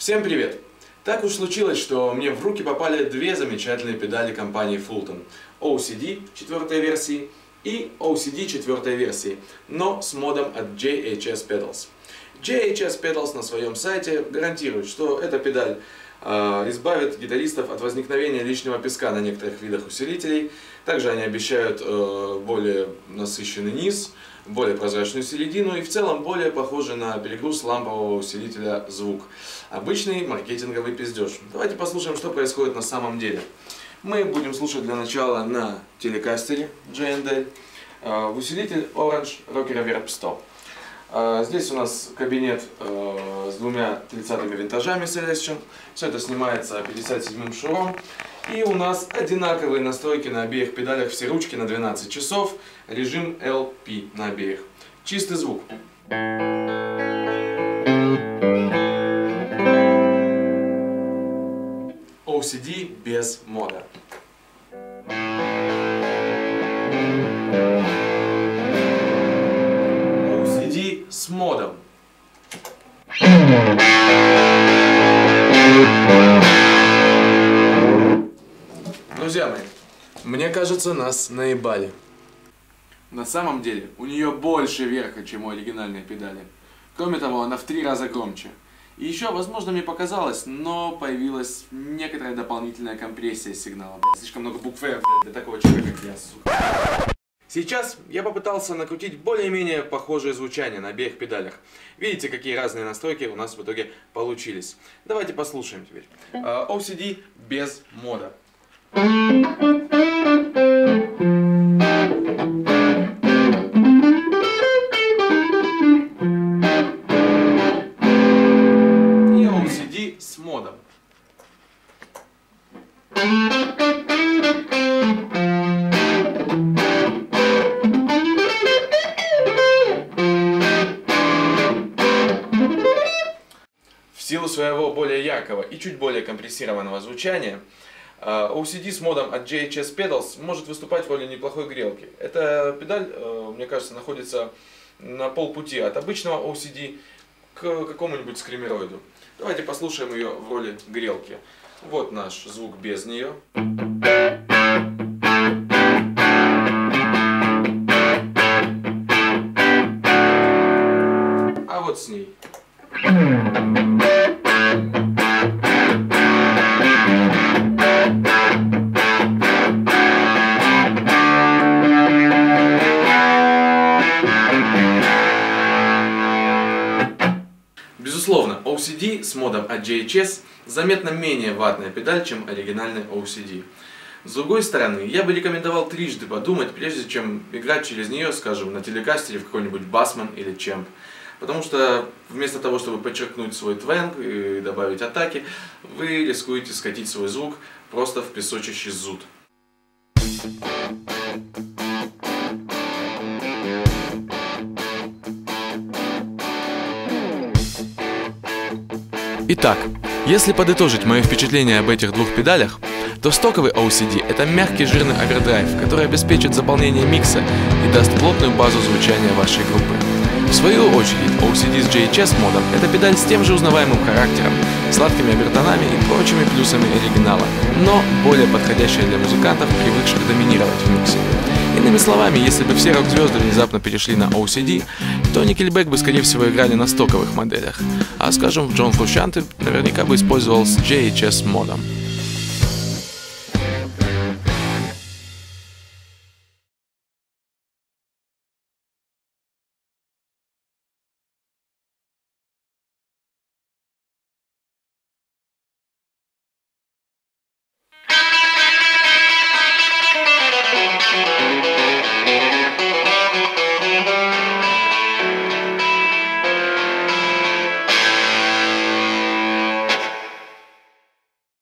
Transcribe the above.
Всем привет! Так уж случилось, что мне в руки попали две замечательные педали компании Fulton. OCD 4 версии и OCD 4 версии, но с модом от JHS Pedals. JHS Pedals на своем сайте гарантирует, что эта педаль избавит гитаристов от возникновения лишнего песка на некоторых видах усилителей. Также они обещают более насыщенный низ, более прозрачную середину и в целом более похожий на перегруз лампового усилителя звук. Обычный маркетинговый пиздеж. Давайте послушаем, что происходит на самом деле. Мы будем слушать для начала на телекастере J&L усилитель Orange Rocker Reverb 100. Здесь у нас кабинет с двумя 30-ми винтажами Celestion. Все это снимается 57-м шнуром. И у нас одинаковые настройки на обеих педалях, все ручки на 12 часов, режим LP на обеих. Чистый звук. OCD без мода. OCD с модом. Друзья мои, мне кажется, нас наебали. На самом деле, у нее больше верха, чем у оригинальной педали. Кроме того, она в 3 раза громче. И еще, возможно, мне показалось, но появилась некоторая дополнительная компрессия сигнала. Слишком много букв R для такого человека, как я, сука. Сейчас я попытался накрутить более-менее похожее звучание на обеих педалях. Видите, какие разные настройки у нас в итоге получились. Давайте послушаем теперь. OCD без мода. И OCD с модом. В силу своего более яркого и чуть более компрессированного звучания, OCD с модом от JHS Pedals может выступать в роли неплохой грелки. Эта педаль, мне кажется, находится на полпути от обычного OCD к какому-нибудь скримероиду. Давайте послушаем ее в роли грелки. Вот наш звук без нее. А вот с ней. Безусловно, OCD с модом от JHS заметно менее ватная педаль, чем оригинальный OCD. С другой стороны, я бы рекомендовал трижды подумать, прежде чем играть через нее, скажем, на телекастере в какой-нибудь Bassman или Champ. Потому что вместо того, чтобы подчеркнуть свой твэнг и добавить атаки, вы рискуете скатить свой звук просто в песочащий зуд. Итак, если подытожить мое впечатление об этих двух педалях, то стоковый OCD – это мягкий жирный овердрайв, который обеспечит заполнение микса и даст плотную базу звучания вашей группы. В свою очередь, OCD с JHS модом – это педаль с тем же узнаваемым характером, сладкими обертонами и прочими плюсами оригинала, но более подходящая для музыкантов, привыкших доминировать в миксе. Иными словами, если бы все рок-звезды внезапно перешли на OCD, то Nickelback бы, скорее всего, играли на стоковых моделях, а, скажем, Джон Фрусciante наверняка бы использовал с JHS модом.